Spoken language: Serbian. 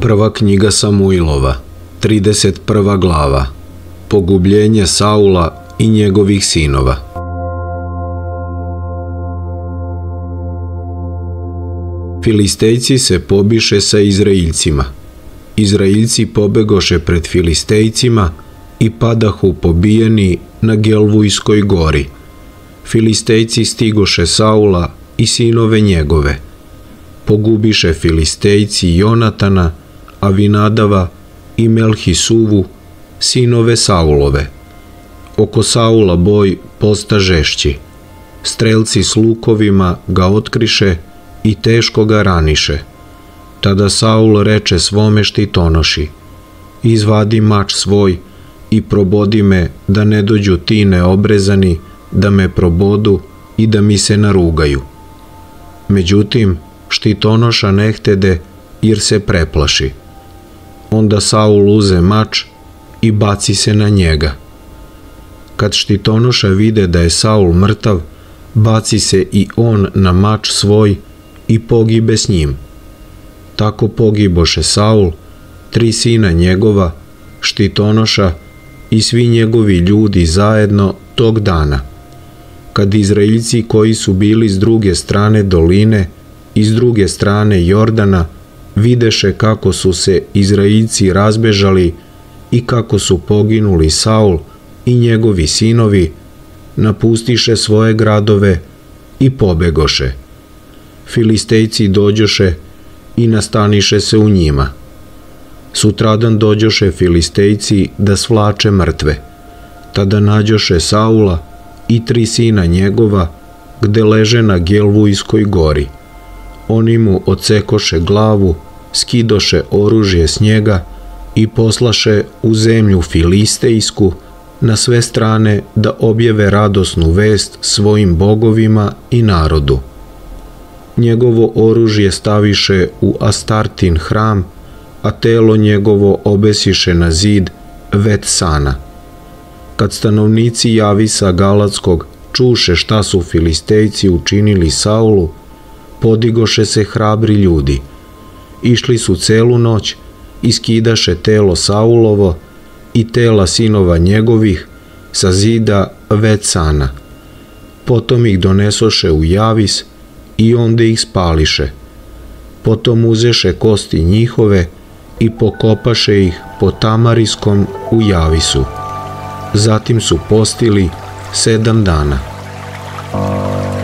Prva knjiga Samuilova, 31. glava. Pogubljenje Saula i njegovih sinova. Filistejci se pobiše sa Izraeljcima. Izraeljci pobegoše pred Filistejcima i padahu pobijeni na Gelvujskoj gori. Filistejci stigoše Saula i sinove njegove. Pogubiše Filistejci Jonatana, Avinadava i Melhisuvu, sinove Saulove. Oko Saula boj posta žešći. Strelci s lukovima ga otkriše i teško ga raniše. Tada Saul reče svome štitonoši: izvadi mač svoj i probodi me, da ne dođu ti neobrezani, da me probodu i da mi se narugaju. Međutim, štitonoša ne htede, jer se preplaši. Onda Saul uze mač i baci se na njega. Kad štitonoša vide da je Saul mrtav, baci se i on na mač svoj i pogibe s njim. Tako pogiboše Saul, 3 sina njegova, štitonoša i svi njegovi ljudi zajedno tog dana. Kad Izraeljci koji su bili s druge strane doline i s druge strane Jordana videše kako su se Izraeljci razbežali i kako su poginuli Saul i njegovi sinovi, napustiše svoje gradove i pobegoše. Filistejci dođoše i nastaniše se u njima. Sutradan dođoše Filistejci da svlače mrtve. Tada nađoše Saula i 3 sina njegova gde leže na Gelvujskoj gori. Oni mu odsekoše glavu, skidoše oružje s njega i poslaše u zemlju Filistejsku na sve strane da objave radosnu vest svojim bogovima i narodu. Njegovo oružje staviše u Astartin hram, a telo njegovo obesiše na zid Vetsana. Kad stanovnici Javisa Galatskog čuše šta su Filistejci učinili Saulu, podigoše se hrabri ljudi. Išli su celu noć i skidaše telo Saulovo i tela sinova njegovih sa zida Vetsana. Potom ih donesoše u Javis i onda ih spališe. Potom uzeše kosti njihove i pokopaše ih po Tamariskom u Javisu. Zatim su postili 7 dana.